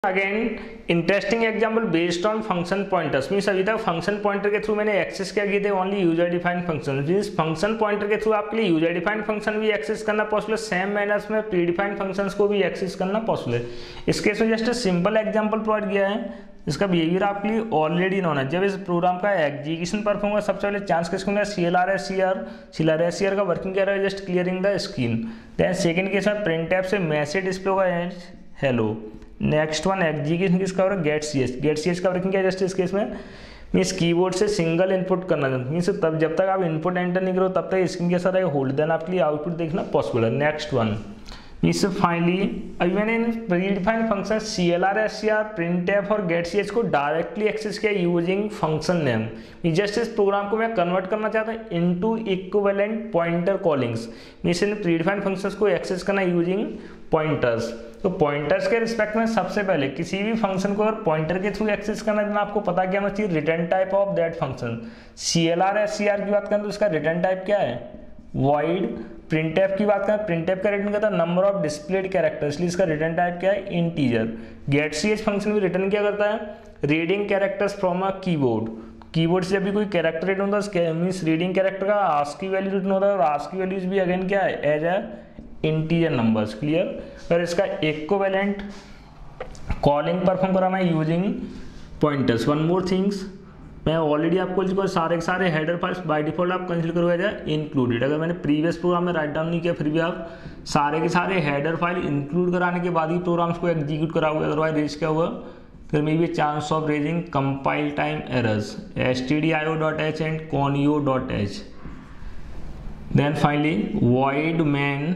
Again interesting example based on function pointers. Means अभी तक function pointer के through मैंने एक्सेस क्या किए थे, only user defined function. Means function pointer के थ्रू आपके लिए यूजर डिफाइंड फंक्शन भी एक्सेस करना पॉसिबल है, सेम मैनर्स में प्री डिफाइंड फंक्शंस को भी एक्सेस करना पॉसिबल है। इस केस में जस्ट सिंपल एग्जांपल प्रोवाइड किया है, इसका बिहेवियर आपके लिए ऑलरेडी नोन है। जब इस प्रोग्राम का एग्जीक्यूशन परफॉर्म होगा सबसे पहले चांस किसको मिला, CLR का वर्किंग क्या रहेगा, just clearing the screen. Then second case में प्रिंट टैब से मैसेज डिस्प्ले होगा हेलो। नेक्स्ट वन एग्जीक्यूशन किसका होगा, गेट सी एच का वर्किंग क्या है, जस्ट इस केस में मीन्स कीबोर्ड से सिंगल इनपुट करना मीन्स तब जब तक आप इनपुट एंटर नहीं करो तब तक स्क्रीन के साथ होल्ड, देन आपके लिए आउटपुट देखना पॉसिबल है। नेक्स्ट वन मीन्स फाइनली अभी मैंने इन predefined function CLR, SCR, printf और getch को डायरेक्टली एक्सेस किया यूजिंग फंक्शन नेम। जस्ट इस प्रोग्राम को मैं कन्वर्ट करना चाहता हूँ into equivalent pointer callings. Means इन प्रीडिफाइंड फंक्शंस को एक्सेस करना यूजिंग पॉइंटर्स। तो पॉइंटर्स के रिस्पेक्ट में सबसे पहले किसी भी फंक्शन को अगर पॉइंटर के थ्रू एक्सेस करना है तो आपको पता क्या होना चाहिए, return type of that function. CLR, SCR की बात करें तो इसका रिटर्न टाइप क्या है, वॉइड। प्रिंटफ की बात करें, प्रिंटफ का रिटर्न करता है नंबर ऑफ डिस्प्लेड कैरेक्टर, इसलिए इसका रिटर्न टाइप क्या है, integer. Get C H function भी रिटर्न क्या करता है, reading characters from a keyboard. Keyboard से जब भी कोई कैरेक्टर रिटर्न होता है मीन्स रीडिंग कैरेक्टर का आस्की वैल्यू रिटर्न होता है और आस्की वैल्यूज भी अगेन क्या है, as a integer numbers. Clear. और इसका इक्विवेलेंट कॉलिंग परफॉर्म कराना है using pointers. One more things, मैं ऑलरेडी आपको सारे के सारे हेडर फाइल्स बाय डिफॉल्ट आप कंसीडर करोगे एज इंक्लूडेड। अगर मैंने प्रीवियस प्रोग्राम में राइट डाउन नहीं किया फिर भी आप सारे के सारे हेडर फाइल इंक्लूड कराने के बाद ही प्रोग्राम्स को एग्जीक्यूट कराओगे, अदरवाइज रेज क्या हुआ, फिर may be chance of raising compile time errors stdio.h and conio.h। Then finally void main,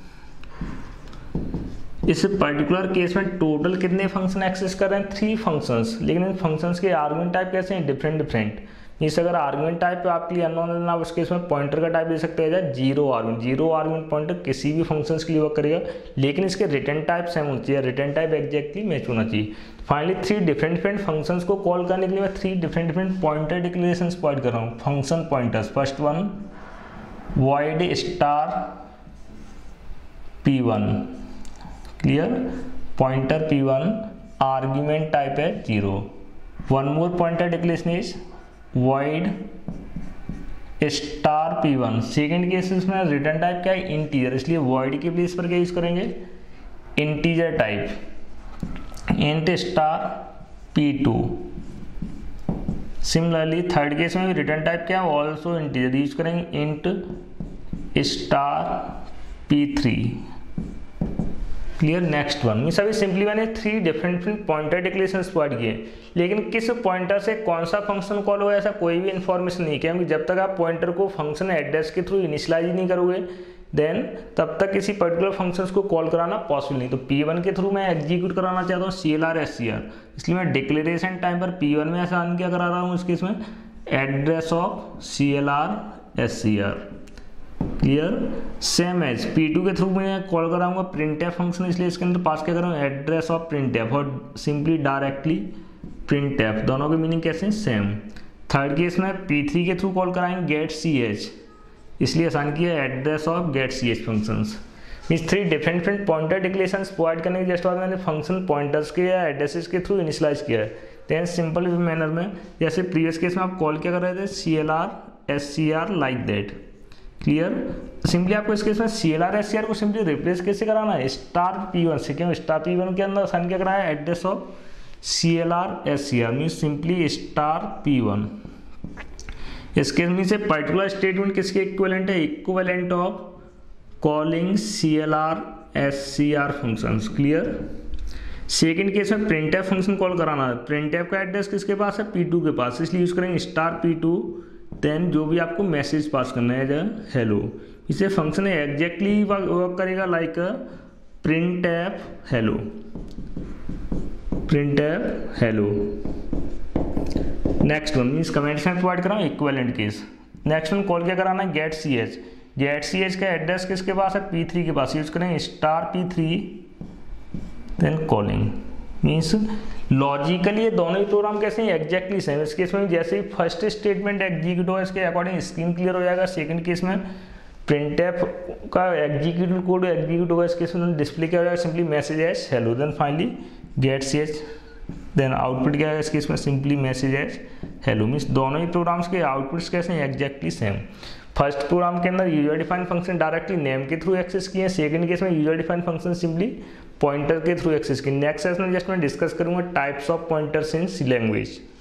इस पर्टिकुलर केस में टोटल कितने फंक्शन एक्सेस कर रहे हैं, 3 फंक्शंस, लेकिन इन फंक्शंस के आर्गुमेंट टाइप कैसे हैं, डिफरेंट। मीन्स अगर आर्गुमेंट टाइप आपके लिए अननोन है, आप उस केस में पॉइंटर का टाइप दे सकते हैं जीरो आर्गुमेंट पॉइंटर किसी भी फंक्शंस के लिए वर्क करेगा, लेकिन इसके रिटर्न टाइप सेम होना चाहिए, रिटर्न टाइप एग्जैक्टली मैच होना चाहिए। फाइनली 3 डिफरेंट फंक्शंस को कॉल करने के लिए मैं 3 डिफरेंट पॉइंटर डिक्लेरेशंस प्रोवाइड कर रहा हूँ, function pointers. First one void star p1, clear, pointer p1 argument type है 0। One more pointer declaration is void star p1। Second case में रिटर्न टाइप क्या है, इंटीजर, इसलिए void के प्लेस पर क्या यूज करेंगे, integer type int star p2। Similarly third case में भी रिटर्न टाइप क्या है, ऑल्सो इंटीजर, यूज करेंगे int star p3। Clear. Next one means अभी सिंपली मैंने 3 डिफरेंट पॉइंटर डिक्लेरेशंस प्रोवाइड किए, लेकिन किस पॉइंटर से कौन सा फंक्शन कॉल होगा ऐसा कोई भी इन्फॉर्मेशन नहीं, क्योंकि जब तक आप पॉइंटर को फंक्शन एड्रेस के थ्रू इनिशियलाइज नहीं करोगे देन तब तक किसी पर्टिकुलर फंक्शंस को कॉल कराना पॉसिबल नहीं। तो P1 के थ्रू मैं एग्जीक्यूट कराना चाहता हूँ CLR, SCR, इसलिए मैं डिक्लेरेशन टाइम पर P1 में आसान क्या करा रहा हूँ, इसके इसमें address of CLR, SCR। Clear. Same as P2 के थ्रू मैं कॉल कराऊंगा प्रिंटफ फंक्शन, इसलिए इसके अंदर पास क्या करूँगा, एड्रेस ऑफ प्रिंटफ और सिंपली डायरेक्टली प्रिंटफ, दोनों के मीनिंग कैसे हैं, सेम। थर्ड केस में P3 के थ्रू कॉल कराएंगे गेट ch, इसलिए आसान किया address of get ch functions. Means 3 different pointer declarations provide करने के जस्ट बाद मैंने फंक्शन पॉइंटर्स के या एड्रेसेस के थ्रू इनिशियलाइज किया है। देन सिंपल मैनर में जैसे प्रीवियस केस में आप कॉल क्या कर रहे थे, CLR, SCR like that. Clear. Simply आपको इस केस में CLR, SCR को सिंपली रिप्लेस कैसे कराना है, स्टार P1 से, क्यों स्टार P1 के अंदर आसान क्या कराया, address of CLR, SCR means simply star P1। इसके में से पर्टिकुलर स्टेटमेंट किसके इक्विवेलेंट है, equivalent of calling CLR, SCR functions. Clear. Second case में प्रिंटफ फंक्शन कॉल कराना है, प्रिंटफ का एड्रेस किसके पास है, P2 के पास, इसलिए यूज करेंगे स्टार P2, देन जो भी आपको मैसेज पास करना है हेलो। इसे फंक्शन एग्जैक्टली वर्क करेगा like printf hello, printf hello. Next one means comments में प्रोवाइड कर रहा हूँ equivalent case. Next one call क्या कराना है, गेट ch का एड्रेस किसके पास है, P3 के पास, यूज करेंगे star P3 then calling. Means logically ये दोनों ही प्रोग्राम कैसे हैं, एग्जैक्टली सेम। इस केस में जैसे ही फर्स्ट स्टेटमेंट एग्जीक्यूट हो इसके अकॉर्डिंग स्क्रीन क्लियर हो जाएगा, सेकंड केस में प्रिंटफ का एग्जीक्यूट कोड एग्जीक्यूट होगा, इस केस में डिस्प्ले क्या हो जाएगा, simply message as hello. Then finally get C H, then output क्या है इसकी, इसमें simply message as hello. Means दोनों ही प्रोग्राम्स के आउटपुट्स कैसे हैं, एग्जैक्टली सेम। फर्स्ट प्रोग्राम के अंदर user defined function directly name के थ्रू एक्सेस किए, सेकंड केस में user defined function simply pointer के थ्रू एक्सेस किए। नेक्स्ट सेशन में जस्ट मैं डिस्कस करूंगा types of pointers in C language.